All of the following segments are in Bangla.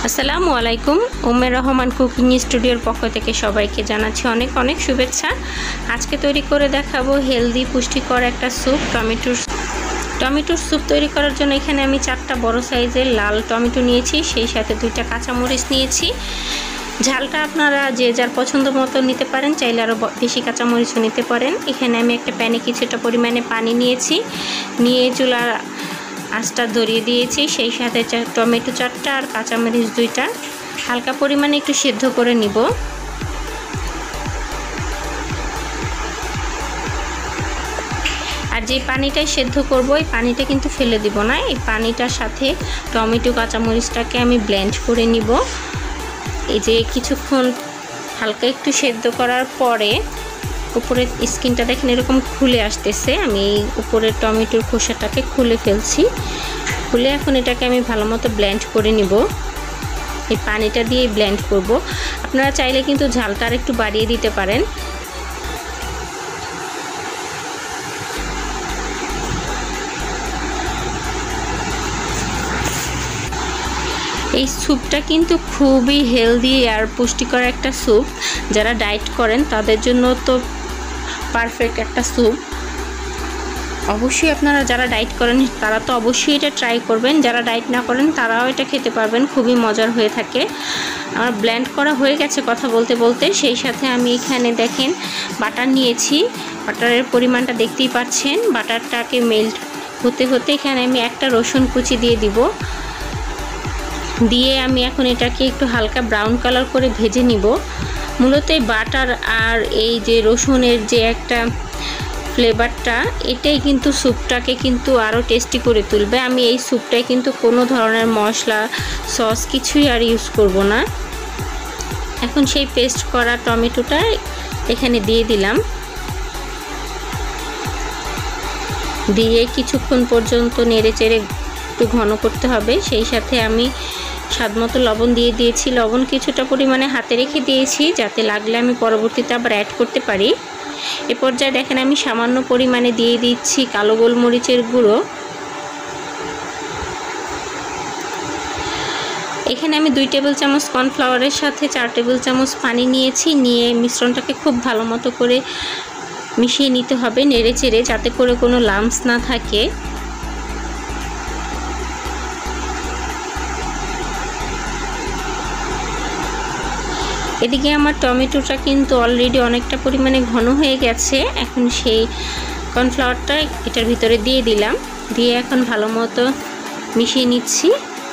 আসসালামু আলাইকুম। উম্মের রহমান কুকিং স্টুডিওর পক্ষ থেকে সবাইকে জানাচ্ছি অনেক অনেক শুভেচ্ছা। আজকে তৈরি করে দেখাবো হেলদি পুষ্টিকর একটা স্যুপ, টমেটোর স্যুপ। তৈরি করার জন্য এখানে আমি 4টা বড় সাইজের লাল টমেটো নিয়েছি, সেই সাথে 2টা কাঁচামরিচ নিয়েছি। ঝালটা আপনারা যে যার পছন্দ মতো নিতে পারেন, চাইলে আরও বেশি কাঁচামরিচও নিতে পারেন। এখানে আমি একটা প্যানে কিছুটা পরিমাণে পানি নিয়েছি, নিয়ে চুলার আঁচটা ধরিয়ে দিয়েছি। সেই সাথে টমেটো 4টা আর কাঁচামরিচ 2টা হালকা পরিমাণে একটু সিদ্ধ করে নিব। আর যে পানিটাই সেদ্ধ করব, এই পানিটা কিন্তু ফেলে দিব না। এই পানিটার সাথে টমেটো কাঁচামরিচটাকে আমি ব্লেন্ড করে নিব। এই যে কিছুক্ষণ হালকা একটু সেদ্ধ করার পরে উপরের স্কিনটা দেখেন এরকম খুলে আসতেছে। আমি এই উপরের টমেটোর খোসাটাকে খুলে ফেলছি। খুলে এখন এটাকে আমি ভালো মতো ব্লেন্ড করে নিব। এই পানিটা দিয়ে ব্লেন্ড করব। আপনারা চাইলে কিন্তু ঝালটা আর একটু বাড়িয়ে দিতে পারেন। এই স্যুপটা কিন্তু খুবই হেলদি আর পুষ্টিকর একটা স্যুপ। যারা ডায়েট করেন তাদের জন্য তো পারফেক্ট একটা স্যুপ। অবশ্যই আপনারা যারা ডায়েট করেন তারা তো অবশ্যই এটা ট্রাই করবেন। যারা ডায়েট না করেন তারাও এটা খেতে পারবেন, খুবই মজার হয়ে থাকে। আমার ব্লেন্ড করা হয়ে গেছে কথা বলতে বলতে। সেই সাথে আমি এখানে দেখেন বাটার নিয়েছি। বাটারের পরিমাণটা দেখতেই পাচ্ছেন। বাটারটাকে মেল্ট হতে হতে এখানে আমি একটা রসুন কুচি দিয়ে দিব। দিয়ে আমি এখন এটাকে একটু হালকা ব্রাউন কালার করে ভেজে নিব। মূলত এই বাটার আর এই যে রসুনের যে একটা ফ্লেভারটা, এটাই কিন্তু স্যুপটাকে কিন্তু আরও টেস্টি করে তুলবে। আমি এই স্যুপটায় কিন্তু কোনো ধরনের মশলা সস কিছুই আর ইউজ করব না। এখন সেই পেস্ট করা টমেটোটা এখানে দিয়ে দিলাম। দিয়ে কিছুক্ষণ পর্যন্ত নেড়ে চেড়ে একটু ঘন করতে হবে। সেই সাথে আমি স্বাদমতো লবণ দিয়ে দিয়েছি। লবণ কিছুটা পরিমাণে হাতে রেখে দিয়েছি, যাতে লাগলে আমি পরবর্তীতে আবার অ্যাড করতে পারি। এ পর্যায়ে দেখেন আমি সামান্য পরিমাণে দিয়ে দিচ্ছি কালো গোলমরিচের গুঁড়ো। এখানে আমি 2 টেবিল চামচ কর্নফ্লাওয়ারের সাথে 4 টেবিল চামচ পানি নিয়েছি। নিয়ে মিশ্রণটাকে খুব ভালো মতো করে মিশিয়ে নিতে হবে নেড়ে চেড়ে, যাতে করে কোনো লাম্পস না থাকে। এদিকে আমার টমেটোটা কিন্তু অলরেডি অনেকটা পরিমাণে ঘন হয়ে গেছে। এখন সেই কর্নফ্লাওয়ারটা এটার ভিতরে দিয়ে দিলাম। দিয়ে এখন ভালো মতো মিশিয়ে নিচ্ছি।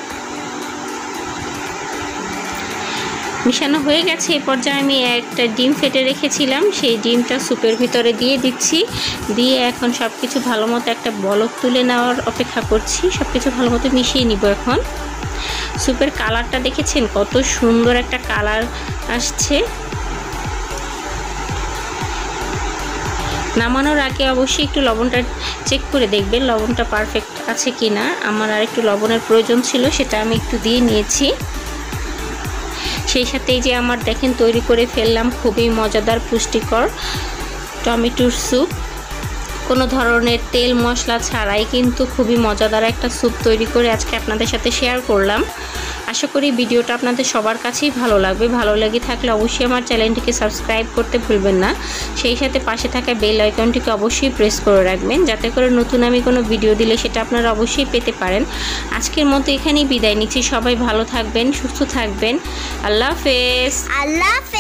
মিশানো হয়ে গেছে। এই পর্যায়ে আমি একটা ডিম ফেটে রেখেছিলাম, সেই ডিমটা স্যুপের ভিতরে দিয়ে দিচ্ছি। দিয়ে এখন সব কিছু ভালো মতো একটা বলক তুলে নেওয়ার অপেক্ষা করছি। সব কিছু ভালো মতো মিশিয়ে নিব। এখন স্যুপের কালারটা দেখেছেন কত সুন্দর একটা কালার আসছে। নামানোর আগে অবশ্যই একটু লবণটা চেক করে দেখবেন লবণটা পারফেক্ট আছে কি না। আমার আর একটু লবণের প্রয়োজন ছিল, সেটা আমি একটু দিয়ে নিয়েছি। সেই সাথে এই যে আমার দেখেন তৈরি করে ফেললাম খুবই মজাদার পুষ্টিকর টমেটোর স্যুপ। কোনো ধরনের তেল মশলা ছাড়াই কিন্তু খুবই মজাদার একটা স্যুপ তৈরি করে আজকে আপনাদের সাথে শেয়ার করলাম। আশা করি ভিডিওটা আপনাদের সবার কাছেই ভালো লাগবে। ভালো লেগে থাকলে অবশ্যই আমার চ্যানেলটিকে সাবস্ক্রাইব করতে ভুলবেন না। সেই সাথে পাশে থাকা বেল আইকনটিকে অবশ্যই প্রেস করে রাখবেন, যাতে করে নতুন আমি কোনো ভিডিও দিলে সেটা আপনারা অবশ্যই পেতে পারেন। আজকের মতো এখানেই বিদায় নিচ্ছি। সবাই ভালো থাকবেন, সুস্থ থাকবেন। আল্লাহ হাফেজ।